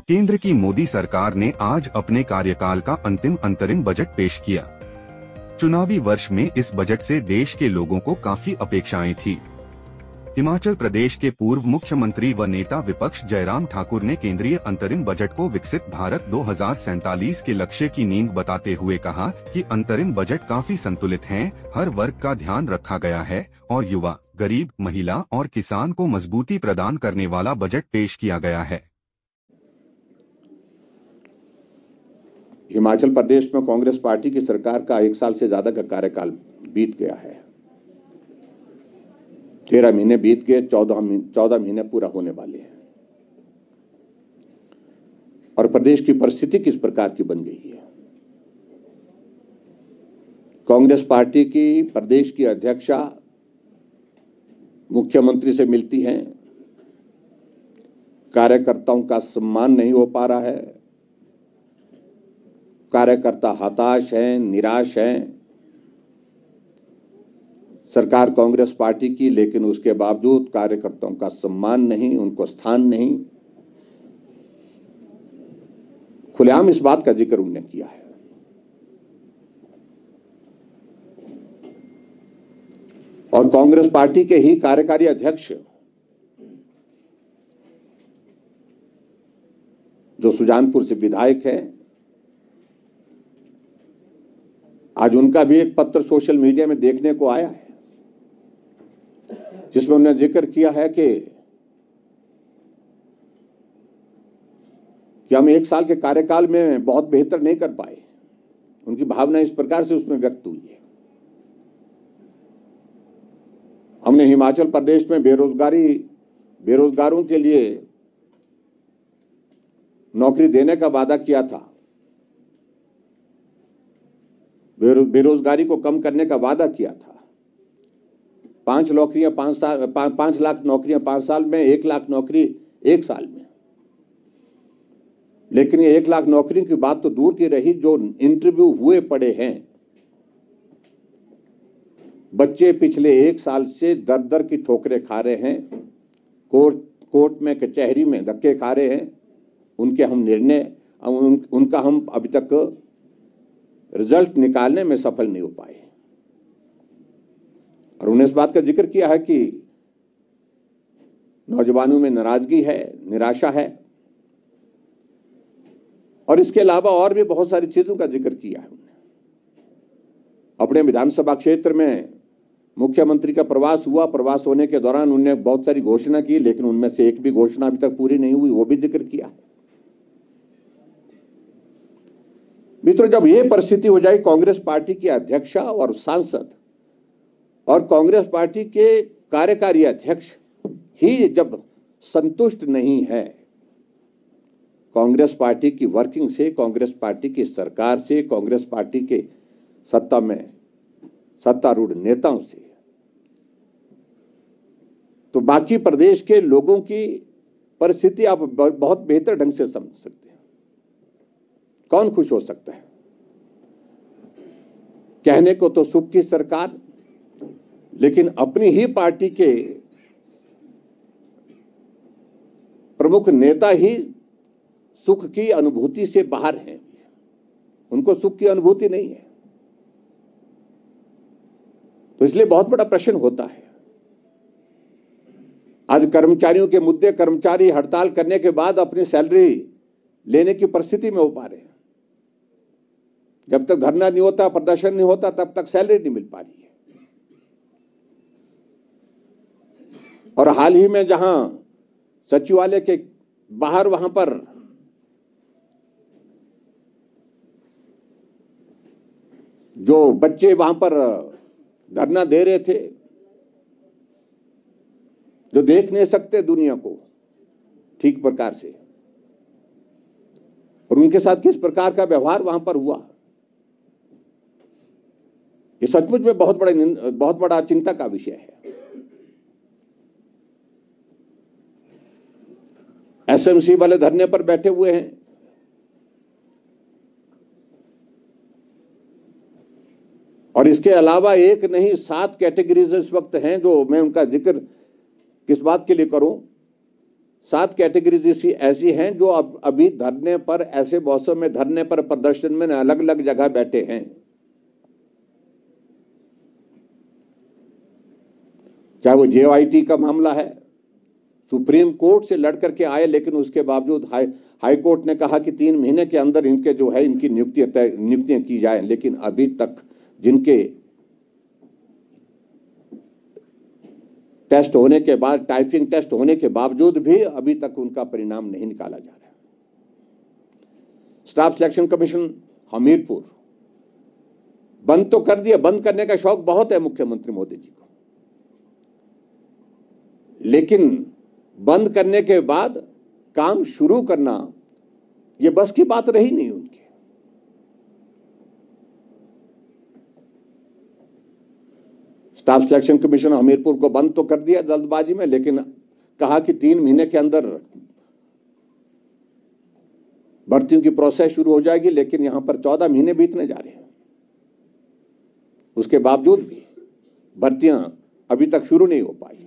केंद्र की मोदी सरकार ने आज अपने कार्यकाल का अंतिम अंतरिम बजट पेश किया। चुनावी वर्ष में इस बजट से देश के लोगों को काफी अपेक्षाएं थी। हिमाचल प्रदेश के पूर्व मुख्यमंत्री व नेता विपक्ष जयराम ठाकुर ने केंद्रीय अंतरिम बजट को विकसित भारत 2047 के लक्ष्य की नींव बताते हुए कहा कि अंतरिम बजट काफी संतुलित है, हर वर्ग का ध्यान रखा गया है और युवा, गरीब, महिला और किसान को मजबूती प्रदान करने वाला बजट पेश किया गया है। हिमाचल प्रदेश में कांग्रेस पार्टी की सरकार का 1 साल से ज्यादा का कार्यकाल बीत गया है। 13 महीने बीत गए, 14 महीने पूरा होने वाले हैं और प्रदेश की परिस्थिति किस प्रकार की बन गई है। कांग्रेस पार्टी की प्रदेश की अध्यक्षा मुख्यमंत्री से मिलती हैं, कार्यकर्ताओं का सम्मान नहीं हो पा रहा है, कार्यकर्ता हताश हैं, निराश हैं। सरकार कांग्रेस पार्टी की, लेकिन उसके बावजूद कार्यकर्ताओं का सम्मान नहीं, उनको स्थान नहीं। खुलेआम इस बात का जिक्र उन्होंने किया है। और कांग्रेस पार्टी के ही कार्यकारी अध्यक्ष जो सुजानपुर से विधायक हैं, आज उनका भी एक पत्र सोशल मीडिया में देखने को आया है, जिसमें उन्होंने जिक्र किया है कि हम 1 साल के कार्यकाल में बहुत बेहतर नहीं कर पाए। उनकी भावना इस प्रकार से उसमें व्यक्त हुई है। हमने हिमाचल प्रदेश में बेरोजगारों के लिए नौकरी देने का वादा किया था, बेरोजगारी को कम करने का वादा किया था। 5 लाख नौकरियां 5 साल में, 1 लाख नौकरी 1 साल में। लेकिन ये 1 लाख नौकरियों की बात तो दूर की रही, जो इंटरव्यू हुए पड़े हैं, बच्चे पिछले 1 साल से दर दर की ठोकरें खा रहे हैं, कोर्ट में, कचहरी में धक्के खा रहे हैं। उनका हम अभी तक रिजल्ट निकालने में सफल नहीं हो पाए। और उन्होंने इस बात का जिक्र किया है कि नौजवानों में नाराजगी है, निराशा है और इसके अलावा और भी बहुत सारी चीजों का जिक्र किया है। उन्होंने अपने विधानसभा क्षेत्र में मुख्यमंत्री का प्रवास हुआ, प्रवास होने के दौरान उन्होंने बहुत सारी घोषणा की, लेकिन उनमें से एक भी घोषणा अभी तक पूरी नहीं हुई, वो भी जिक्र किया। मित्रों, जब ये परिस्थिति हो जाए, कांग्रेस पार्टी के अध्यक्षा और सांसद और कांग्रेस पार्टी के कार्यकारी अध्यक्ष ही जब संतुष्ट नहीं है कांग्रेस पार्टी की वर्किंग से, कांग्रेस पार्टी की सरकार से, कांग्रेस पार्टी के सत्तारूढ़ नेताओं से, तो बाकी प्रदेश के लोगों की परिस्थिति आप बहुत बेहतर ढंग से समझ सकते हैं। कौन खुश हो सकता है? कहने को तो सुख की सरकार, लेकिन अपनी ही पार्टी के प्रमुख नेता ही सुख की अनुभूति से बाहर हैं। उनको सुख की अनुभूति नहीं है। तो इसलिए बहुत बड़ा प्रश्न होता है। आज कर्मचारियों के मुद्दे, कर्मचारी हड़ताल करने के बाद अपनी सैलरी लेने की परिस्थिति में हो पा रहे हैं। जब तक धरना नहीं होता, प्रदर्शन नहीं होता, तब तक सैलरी नहीं मिल पा रही है। और हाल ही में जहां सचिवालय के बाहर वहां पर जो बच्चे वहां पर धरना दे रहे थे, जो देख नहीं सकते दुनिया को ठीक प्रकार से, और उनके साथ किस प्रकार का व्यवहार वहां पर हुआ, ये सचमुच में बहुत बड़ा चिंता का विषय है। एसएमसी वाले धरने पर बैठे हुए हैं। और इसके अलावा एक नहीं 7 कैटेगरीज इस वक्त हैं, जो मैं उनका जिक्र किस बात के लिए करूं। 7 कैटेगरीज ऐसी हैं जो अब अभी धरने पर, ऐसे मौसम में धरने पर, प्रदर्शन में अलग अलग जगह बैठे हैं। चाहे वो जेओआईटी का मामला है, सुप्रीम कोर्ट से लड़ करके आए, लेकिन उसके बावजूद हाई कोर्ट ने कहा कि 3 महीने के अंदर इनके जो है इनकी नियुक्तियां की जाए, लेकिन अभी तक जिनके टेस्ट होने के बाद, टाइपिंग टेस्ट होने के बावजूद भी अभी तक उनका परिणाम नहीं निकाला जा रहा है। स्टाफ सिलेक्शन कमीशन हमीरपुर बंद तो कर दिया, बंद करने का शौक बहुत है मुख्यमंत्री मोदी जी को, लेकिन बंद करने के बाद काम शुरू करना यह बस की बात रही नहीं उनकी। स्टाफ सिलेक्शन कमीशन हमीरपुर को बंद तो कर दिया जल्दबाजी में, लेकिन कहा कि 3 महीने के अंदर भर्तियों की प्रोसेस शुरू हो जाएगी, लेकिन यहां पर 14 महीने बीतने जा रहे हैं। उसके बावजूद भी भर्तियां अभी तक शुरू नहीं हो पाई।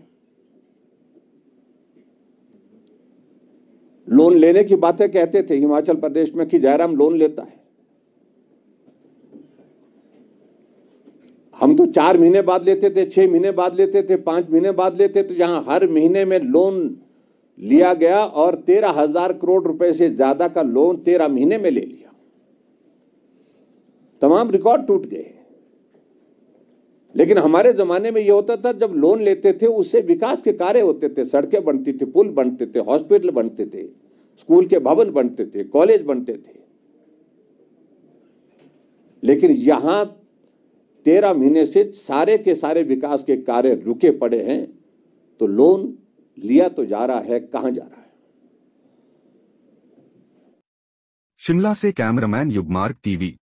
लोन लेने की बातें कहते थे हिमाचल प्रदेश में कि जयराम लोन लेता है। हम तो 4 महीने बाद लेते थे, 6 महीने बाद लेते थे, 5 महीने बाद लेते थे, जहां हर महीने में लोन लिया गया और 13,000 करोड़ रुपए से ज्यादा का लोन 13 महीने में ले लिया। तमाम रिकॉर्ड टूट गए। लेकिन हमारे जमाने में यह होता था, जब लोन लेते थे उससे विकास के कार्य होते थे, सड़कें बनती थी, पुल बनते थे, हॉस्पिटल बनते थे, स्कूल के भवन बनते थे, कॉलेज बनते थे। लेकिन यहां 13 महीने से सारे के सारे विकास के कार्य रुके पड़े हैं। तो लोन लिया तो जा रहा है, कहां जा रहा है? शिमला से कैमरामैन युगमार्ग टीवी।